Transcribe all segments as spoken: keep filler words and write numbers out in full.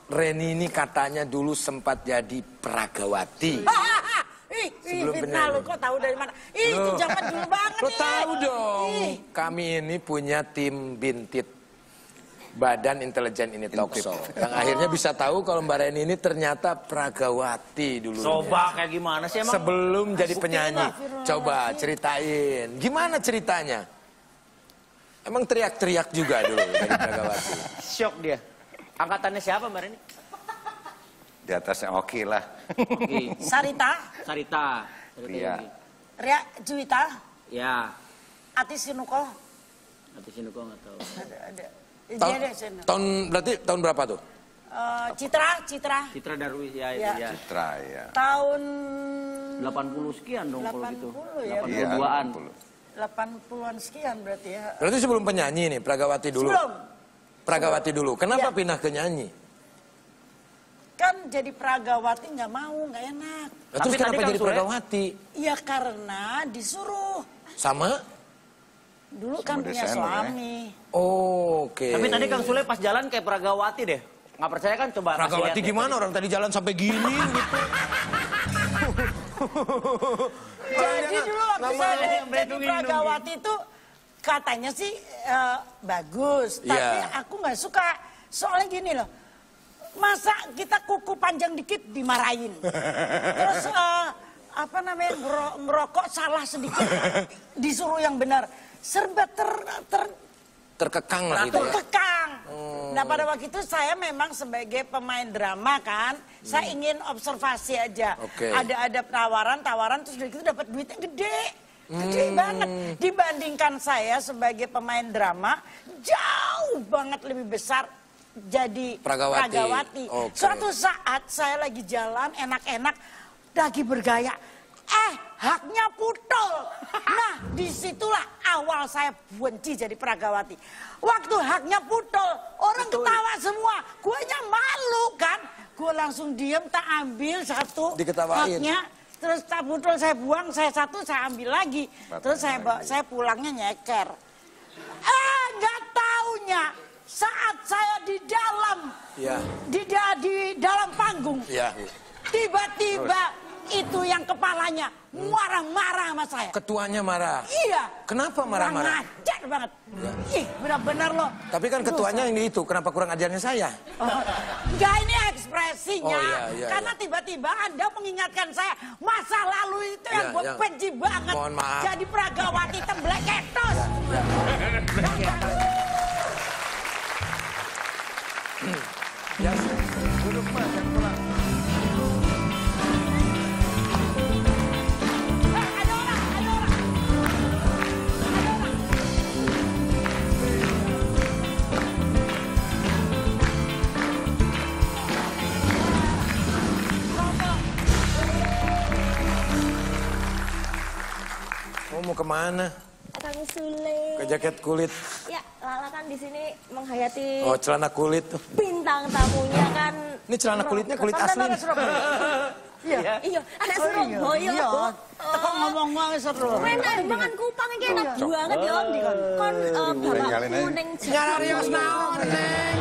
Reni ini katanya dulu sempat jadi Pragawati. Ih, ih, fitnah lu kok tahu dari mana? Ih, itu zaman dulu banget. Lo tahu dong, ih. Kami ini punya tim bintit Badan Intelijen ini Talkshow. Yang akhirnya bisa tahu kalau Mbak Reni ini ternyata Pragawati dulu. Coba kayak gimana sih emang? Sebelum jadi penyanyi. Coba ceritain, gimana ceritanya? Emang teriak-teriak juga dulu dari Pragawati. Syok dia. Angkatannya siapa Mbak Reni? Di atasnya Oki lah. Oki. Sarita. Sarita. Ria. Ria Juwita. Ya. Ati Sinuko. Ati Sinuko nggak tahu. Ada, ada. Tahun, tahun berarti tahun berapa tuh? Uh, Citra, Citra. Citra Darwis ya, ya. itu ya. Citra ya. Tahun delapan puluh sekian dong kalau gitu. Ya, delapan puluh-an. delapan puluhan sekian berarti ya. Berarti sebelum penyanyi nih, Pragawati dulu. Sebelum. Pragawati dulu. Kenapa Ya. pindah ke nyanyi? Kan jadi Pragawati nggak mau, nggak enak. Nah, terus kenapa jadi Pragawati? Ya karena disuruh. Sama? Dulu kan punya suami. Ya? Oh, oke. Okay. Tapi tadi Kang Sule pas jalan kayak Pragawati deh. Nggak percaya kan coba. Pragawati gimana? Orang tadi jalan sampai gini gitu. Jadi dulu waktu saya jadi Pragawati itu katanya sih uh, bagus. Yeah. Tapi aku nggak suka. Soalnya gini loh. Masa kita kuku panjang dikit dimarahin. Terus uh, apa namanya ngerokok salah sedikit disuruh yang benar. Serba ter, ter terkekang lah gitu ya. Terkekang. Hmm. Nah pada waktu itu saya memang sebagai pemain drama kan, hmm. saya ingin observasi aja. Okay. Ada ada tawaran tawaran terus dari itu dapat duitnya gede. Gede hmm. banget dibandingkan saya sebagai pemain drama jauh banget lebih besar jadi Pragawati. Pragawati. Okay. Suatu saat saya lagi jalan enak-enak lagi bergaya. Eh, haknya putol. Nah, disitulah awal saya benci jadi Pragawati. Waktu haknya putol, orang Betul. Ketawa semua. Guanya malu kan. Gue langsung diem, tak ambil satu Diketawain. haknya. Terus tak putol saya buang, saya satu saya ambil lagi. Bapak Terus saya bawa, saya pulangnya nyeker. Eh, nggak taunya saat saya di dalam, ya. di, di dalam panggung, ya. tiba-tiba itu yang kepalanya marah-marah sama saya. Ketuanya marah? Iya. Kenapa marah-marah? Kurang ajar banget. Ya. Ih, benar-benar loh. Tapi kan ketuanya yang itu, kenapa kurang ajarnya saya? Oh, enggak, ini ekspresinya. Oh, iya, iya, Karena tiba-tiba Anda mengingatkan saya masa lalu itu yang ya, gue ya. benci banget. Mohon maaf. Jadi Pragawati temblek ketos. Ya, ya. Ya, duduk mas, jangan pulang. Oh, mau kemana? Kang Sule. Ke jaket kulit. Ya, Lala kan di sini menghayati. Oh, celana kulit tuh. Bintang tamunya kan. Ini celana kulitnya kulit asli. Iya, iya, anak Surabaya. Iya. Teko ngomong-ngomong seru. Enak banget kupang iki enak banget ya Om di kon. Kon bapakku ning Nyarios naon, Neng.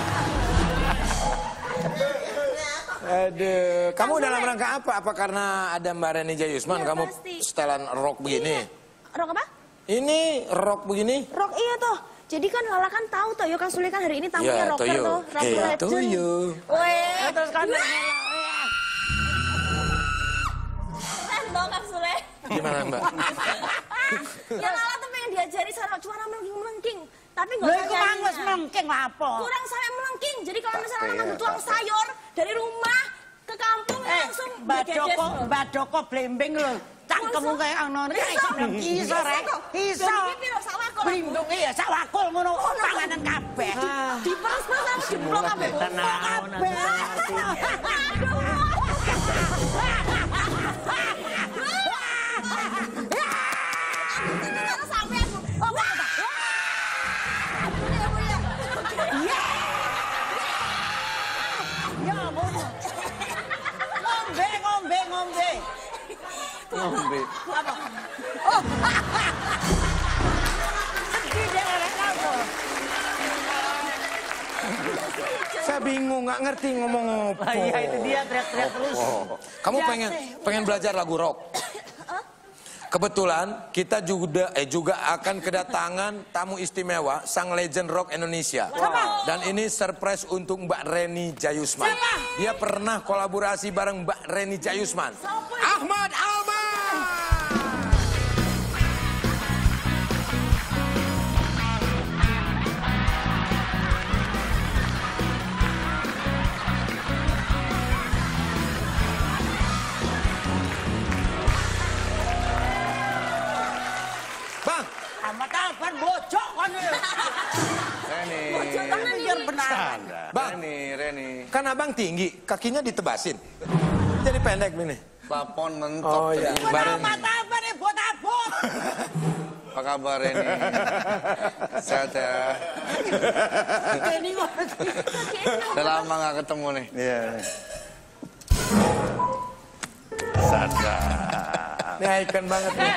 Aduh, kamu dalam rangka apa? Apa karena ada Mbak Reni Jayusman, ya, kamu pasti. Setelan rok begini? Iya. Rok apa? Ini rok begini? Rok iya toh. Jadi kan Lala kan tahu toh, yo Kang Sule kan hari ini tamunya ya, rocker toyo. toh, rock hey, legend. Toyo. Weh, terus kan Sendo Kang Sule. Gimana Mbak? Ya Lala tuh pengen diajari cara suara melengking-melengking. Tapi nggak usah nyanyi. Lha melengking apa? Kurang sampai melengking. Jadi kalau misalnya Lala mau tuang sayur dari rumah ke kampung eh, langsung Mbak Joko, Mbak Joko blembing lho. Cangkemmu kayak anon. Iso rek. Iso. Blindung iya sak wakul ngono. Panganan kabeh. Diperes-peres harus diplok kabeh. Tenang, Ngombe. Apa? Oh. Sedih dia orang apa? Saya bingung, nggak ngerti ngomong apa. Lah iya itu dia teriak-teriak terus. Kamu pengen pengen belajar lagu rock? Kebetulan kita juga eh juga akan kedatangan tamu istimewa sang legend rock Indonesia. Wow. Dan ini surprise untuk Mbak Reni Jayusman. Siapa? Dia pernah kolaborasi bareng Mbak Reni Jayusman. Ahmad Albar. Bang, Ahmad Albar bocok kan ya. Reni. Biar benar. Bang. Reni, Reni. Kan abang tinggi, kakinya ditebasin. Jadi pendek ini. Papon mentok. Oh iya. tadi. Mbak Reni. Ahmad Albar nih buat abot. Apa kabar Reni? Sehat ya? Ini kok. Udah lama gak ketemu nih. Iya. Sadar. Ini icon banget nih.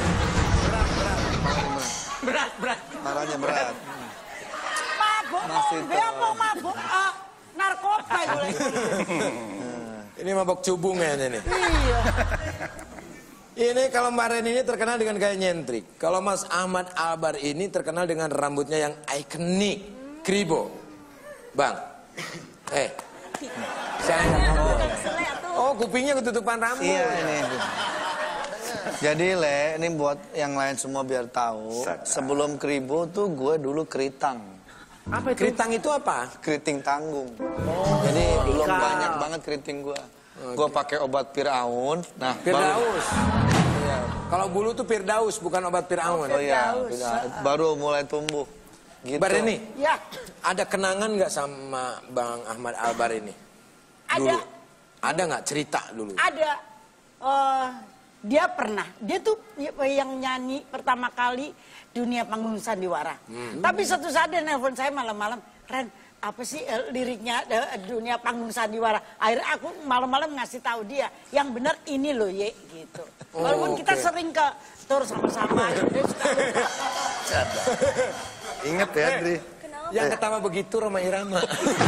Berat, berat. Marahnya berat. Mabuk, Masih dia mau mabuk ah, narkoba gue. Ini mabok cubung ya ini. Iya. Ini kalau Mbak Reni ini terkenal dengan gaya nyentrik. Kalau Mas Ahmad Albar ini terkenal dengan rambutnya yang ikonik, kribo. Bang, eh, saya nggak ngomong. Oh, kupingnya ketutupan rambut. Iya ini. Jadi Le, ini buat yang lain semua biar tahu. Sebelum kribo tuh gue dulu keritang. Apa itu? Keritang itu apa? Keriting tanggung. Jadi belum banyak banget keriting gue. Gue pakai obat Piraun. Nah, Firdaus. Baru, iya. Kalau bulu tuh Firdaus, bukan obat Fir'aun. Oh iya, baru mulai tumbuh. Gitu. Mbak Reni, Ya, ada kenangan nggak sama Bang Ahmad Albar ini? ada. Dulu. Ada nggak cerita dulu? Ada. Eh, dia pernah. Dia tuh yang nyanyi pertama kali dunia panggung sandiwara. Hmm. Tapi satu saat dia nelfon saya malam-malam, Ren, apa sih eh, liriknya eh, dunia panggung sandiwara? Akhirnya aku malam-malam ngasih tahu dia, yang benar ini loh ye, gitu. Oh, Walaupun kita oke. sering ke tour sama-sama, dia suka lupa. Ingat ya, Dri. Yang ketawa begitu Roma Irama.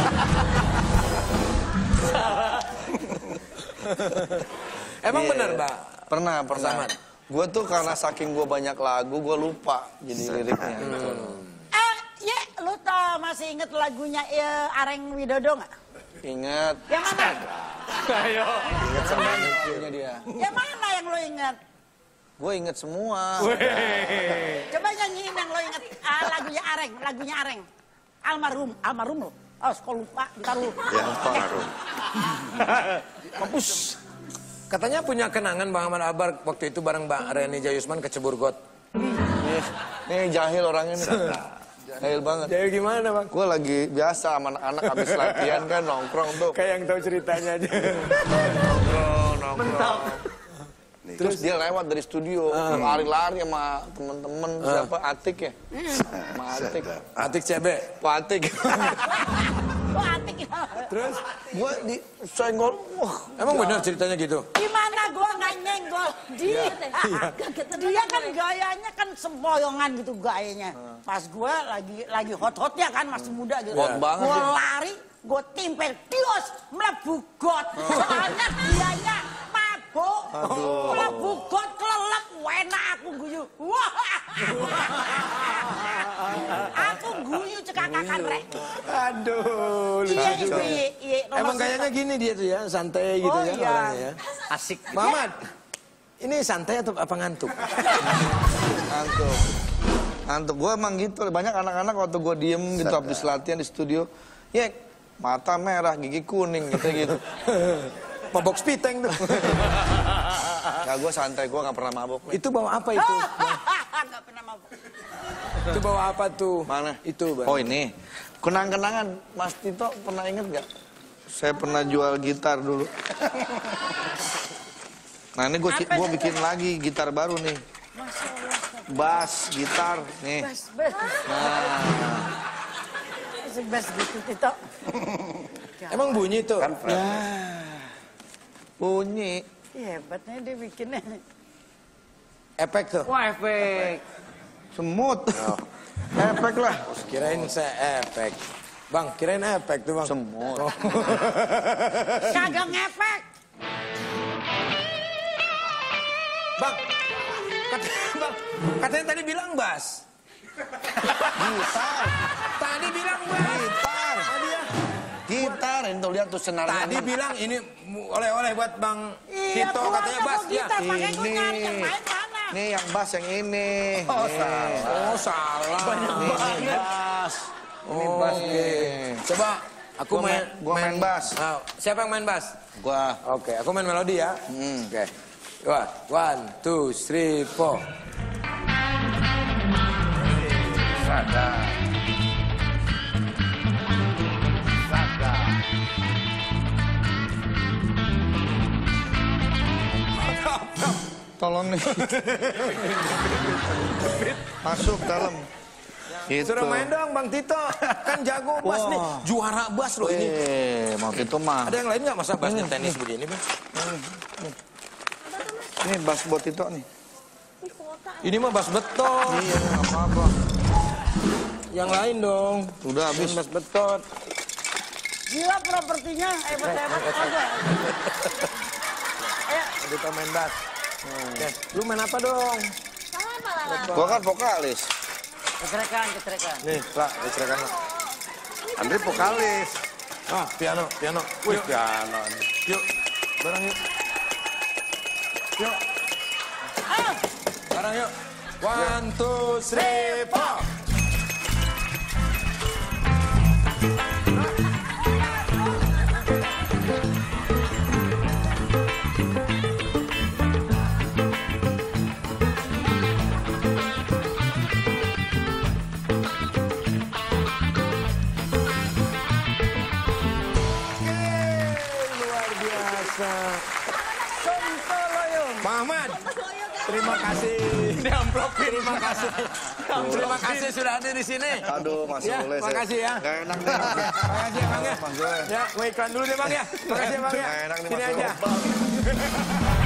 Emang Iya. benar, Mbak? Pernah, pernah. Sama. Gue tuh karena saking gue banyak lagu, gue lupa jadi liriknya. Gitu. Eh, ye, lu tau masih inget lagunya ya, Areng Widodo nggak? Ingat, Yang mana? Ayo. ingat sama lagunya dia. Yang mana yang lo inget? Gue inget semua. Coba nyanyiin yang lo inget ah, lagunya Areng, lagunya Areng. Almarhum, almarhum lo. Oh, sekolah lupa, ntar lu. Ya, pengaruh. Mampus. Katanya punya kenangan Bang Ahmad Albar waktu itu bareng Mbak Reni Jayusman ke Ceburgot. Nih, nih jahil orangnya nih. Jahil banget. Jadi gimana, Bang? Gue lagi biasa sama anak-anak habis latihan kan nongkrong tuh. Kayak yang tahu ceritanya aja. Nongkrong, nongkrong. Terus dia lewat dari studio, lari-lari sama temen-temen siapa Atik ya? Sama Atik. Atik C B. Pak Atik. Lo atik. Terus gue di senggol. Wah, Emang benar ceritanya gitu? Gimana gua nggak nyenggol? Dia, dia kan gayanya kan sempoyongan gitu gayanya. Pas gua lagi lagi hot-hotnya kan masih muda gitu. Hot banget Gua dia. lari, gua timpel tios melebu got. Soalnya dianya mabuk. Melebu got kelelep, enak aku guyu. Wah. Aku guyu cekakakan rek. Aduh. Iya itu iya iya. Emang gayanya gini dia tuh ya, santai gitu Oh, ya iya. orangnya ya. Asik. Muhammad, ini santai atau apa ngantuk? ngantuk. Ngantuk. Gue emang gitu. Banyak anak-anak waktu gue diem gitu habis latihan di studio. Ya, mata merah, gigi kuning gitu gitu. Mabok spiteng tuh. Nah, gue santai, gue gak pernah mabok. Itu bawa apa itu? Nggak pernah mabuk. Itu bawa apa tuh? Mana? Itu, Bang. Oh ini. Kenang-kenangan, Mas Tito pernah inget gak? Saya pernah jual gitar dulu. Nah ini gue Apa gue itu? bikin lagi gitar baru nih. Bass, gitar, nih. Bes, bes. Nah, Bes gitu, Tito. Emang bunyi tuh? bunyi. Iya, hebatnya dia bikinnya. Efek tuh? Wah, efek. Semut. Efek lah. Kirain saya efek. Bang, kirain efek tuh bang. Semut. Oh. Kagak ngefek. Bang, katanya, bang, katanya tadi bilang bass. Gitar. Tadi bilang bass. Gitar. Tadi ya. Gitar, ini tuh lihat tuh senarnya. Tadi bilang ini oleh-oleh buat Bang Iya, Tito katanya bass ya. Gitar, makanya gue Ini. nyari yang main mana. Nih yang bass yang ini. Oh Nih. salah. Oh salah. Banyak Ini banget. bass. Ini Oh, bass oke. nih. Coba aku Gua main, main- gua main bass. Nah, siapa yang main bass? Gua. Oke, aku main melodi ya. Hmm. Oke. Wah, one, two, three, four. Sadar. Sadar. Tolong nih. Masuk dalam. Gitu. Suruh main dong Bang Tito. Kan jago bass Wah. nih. Juara bass loh ini. Eh, mau itu mah. Ada yang lain nggak masa bassnya tenis begini Bang? Ini bass buat itu nih. Ini kota. Ini mah bass beton. Iya, nggak apa-apa. Yang lain dong. Udah habis. Bass beton. Gila propertinya, hebat-hebat aja. Ayo, Tito main bass. Oke, lu main apa dong? Salah apa Lala? Gua kan vokalis. Kecrekan, kecrekan. Nih, Pak, dicerahkan lah. Andre vokalis. Ah, piano, piano. Wih, Yuk, piano. yuk. Bareng yuk. Yuk. ayo. Bareng yuk. One, two, three, four. Luar biasa. Sontoloyo. Bang Ahmad, terima kasih. Ini amplop. Terima kasih. Terima kasih sudah hadir di sini. Aduh, Mas Ya, Sule. makasih ya. Gak enak nih. Makasih ya Bang ya. Mas Sule. Ya, mau iklan dulu deh Bang ya. Makasih ya Bang ya. Gak enak nih, Sini Mas Sule. aja.